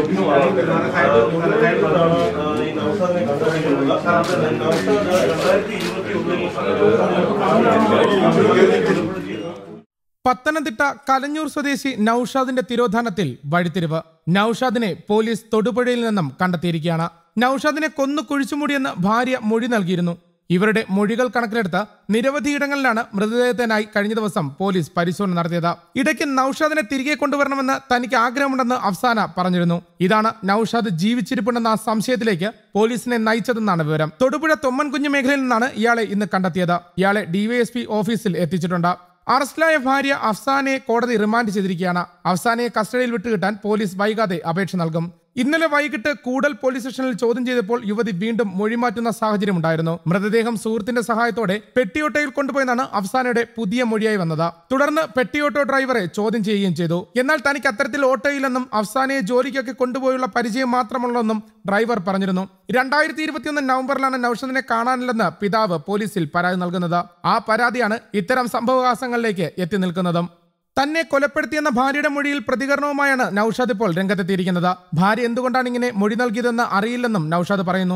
പത്തനംതിട്ട കലഞ്ഞൂർ സ്വദേശി നൌഷാദിന്റെ തിരോധാനത്തിൽ വഴിത്തിരിവ്. നൌഷാദിനെ പോലീസ് തൊടുപുഴയിൽ നിന്നും കണ്ടെത്തിയിരിക്കുകയാണ്. നൌഷാദിനെ കൊന്നു കുഴിച്ചുമൂടിയെന്ന് ഭാര്യ മൊഴി നൽകിയിരുന്നു. ഇവരുടെ മൊഴികൾ കണക്കിലെടുത്ത് നിരവധിയിടങ്ങളിലാണ് മൃതദേഹത്തിനായി കഴിഞ്ഞ ദിവസം പോലീസ് പരിശോധന നടത്തിയത്. ഇടയ്ക്ക് നൌഷാദിനെ തിരികെ കൊണ്ടുവരണമെന്ന് തനിക്ക് ആഗ്രഹമുണ്ടെന്ന് അഫ്സാന പറഞ്ഞിരുന്നു. ഇതാണ് നൌഷാദ് ജീവിച്ചിരിപ്പുണ്ടെന്ന സംശയത്തിലേക്ക് പോലീസിനെ നയിച്ചതെന്നാണ് വിവരം. തൊടുപുഴ തൊമ്മൻകുഞ്ഞ് മേഖലയിൽ നിന്നാണ് ഇയാളെ ഇന്ന് കണ്ടെത്തിയത്. ഇയാളെ ഡിവൈഎസ്പി ഓഫീസിൽ എത്തിച്ചിട്ടുണ്ട്. അറസ്റ്റിലായ ഭാര്യ അഫ്സാനയെ കോടതി റിമാൻഡ് ചെയ്തിരിക്കുകയാണ്. അഫ്സാനയെ കസ്റ്റഡിയിൽ വിട്ടുകിട്ടാൻ പോലീസ് വൈകാതെ അപേക്ഷ നൽകും. ഇന്നലെ വൈകിട്ട് കൂടൽ പോലീസ് സ്റ്റേഷനിൽ ചോദ്യം ചെയ്തപ്പോൾ യുവതി വീണ്ടും മൊഴിമാറ്റുന്ന സാഹചര്യമുണ്ടായിരുന്നു. മൃതദേഹം സുഹൃത്തിന്റെ സഹായത്തോടെ പെട്ടിയോട്ടയിൽ കൊണ്ടുപോയെന്നാണ് അഫ്സാനയുടെ പുതിയ മൊഴിയായി വന്നത്. തുടർന്ന് പെട്ടിയോട്ടോ ഡ്രൈവറെ ചോദ്യം ചെയ്യുകയും ചെയ്തു. എന്നാൽ തനിക്ക് അത്തരത്തിൽ ഓട്ടോയിലെന്നും അഫ്സാനയെ ജോലിക്കൊക്കെ കൊണ്ടുപോയുള്ള പരിചയം മാത്രമുള്ളതെന്നും ഡ്രൈവർ പറഞ്ഞിരുന്നു. 2021 നവംബറിലാണ് നൌഷാദിനെ കാണാനില്ലെന്ന് പിതാവ് പോലീസിൽ പരാതി നൽകുന്നത്. ആ പരാതിയാണ് ഇത്തരം സംഭവവികാസങ്ങളിലേക്ക് എത്തി നിൽക്കുന്നതും. തന്നെ കൊലപ്പെടുത്തിയെന്ന ഭാര്യയുടെ മൊഴിയിൽ പ്രതികരണവുമായാണ് നൌഷാദ് ഇപ്പോൾ രംഗത്തെത്തിയിരിക്കുന്നത്. ഭാര്യ എന്തുകൊണ്ടാണ് ഇങ്ങനെ മൊഴി നൽകിയതെന്ന് അറിയില്ലെന്നും നൌഷാദ് പറയുന്നു.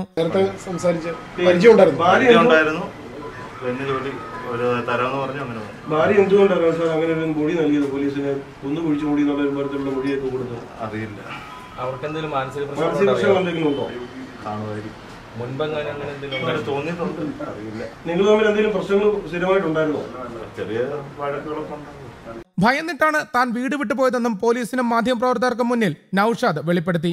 ഭയന്നിട്ടാണ് താൻ വീട് വിട്ടുപോയതെന്നും പോലീസിനും മാധ്യമപ്രവർത്തകർക്കും മുന്നിൽ നൌഷാദ് വെളിപ്പെടുത്തി.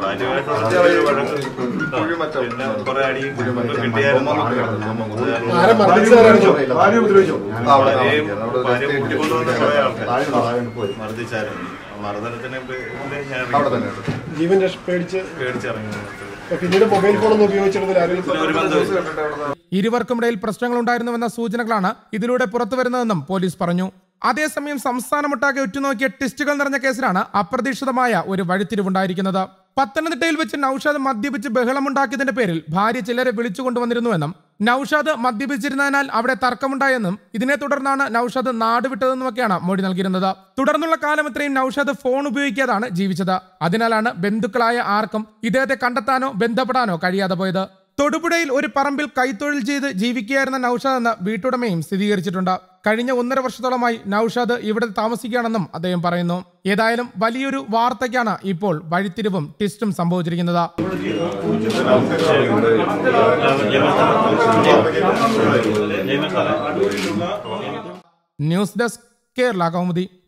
ഇരുവർക്കുമിടയിൽ പ്രശ്നങ്ങളുണ്ടായിരുന്നുവെന്ന സൂചനകളാണ് ഇതിലൂടെ പുറത്തുവരുന്നതെന്നും പോലീസ് പറഞ്ഞു. അതേസമയം സംസ്ഥാനമൊട്ടാകെ ഉറ്റുനോക്കിയ ടെസ്റ്റുകൾ നിറഞ്ഞ കേസിലാണ് അപ്രതീക്ഷിതമായ ഒരു വഴിത്തിരിവുണ്ടായിരിക്കുന്നത്. പത്തനംതിട്ടയിൽ വെച്ച് നൌഷാദ് മദ്യപിച്ച് ബഹളമുണ്ടാക്കിയതിന്റെ പേരിൽ ഭാര്യ ചിലരെ വിളിച്ചുകൊണ്ടുവന്നിരുന്നുവെന്നും നൌഷാദ് മദ്യപിച്ചിരുന്നതിനാൽ അവിടെ തർക്കമുണ്ടായെന്നും ഇതിനെ തുടർന്നാണ് നൌഷാദ് നാട് വിട്ടതെന്നുമൊക്കെയാണ് മൊഴി നൽകിയിരുന്നത്. തുടർന്നുള്ള കാലം ഇത്രയും നൌഷാദ് ഫോൺ ഉപയോഗിക്കാതാണ് ജീവിച്ചത്. അതിനാലാണ് ബന്ധുക്കളായ ആർക്കും ഇദ്ദേഹത്തെ കണ്ടെത്താനോ ബന്ധപ്പെടാനോ കഴിയാതെ പോയത്. തൊടുപുഴയിൽ ഒരു പറമ്പിൽ കൈത്തൊഴിൽ ചെയ്ത് ജീവിക്കുകയായിരുന്ന നൌഷാദ് എന്ന വീട്ടുടമയും സ്ഥിരീകരിച്ചിട്ടുണ്ട്. കഴിഞ്ഞ 1.5 വർഷത്തോളമായി നൌഷാദ് ഇവിടെ താമസിക്കുകയാണെന്നും അദ്ദേഹം പറയുന്നു. ഏതായാലും വലിയൊരു വാർത്തയ്ക്കാണ് ഇപ്പോൾ വഴിത്തിരിവും ട്വിസ്റ്റും സംഭവിച്ചിരിക്കുന്നത്. News desk, Kerala Kaumudi.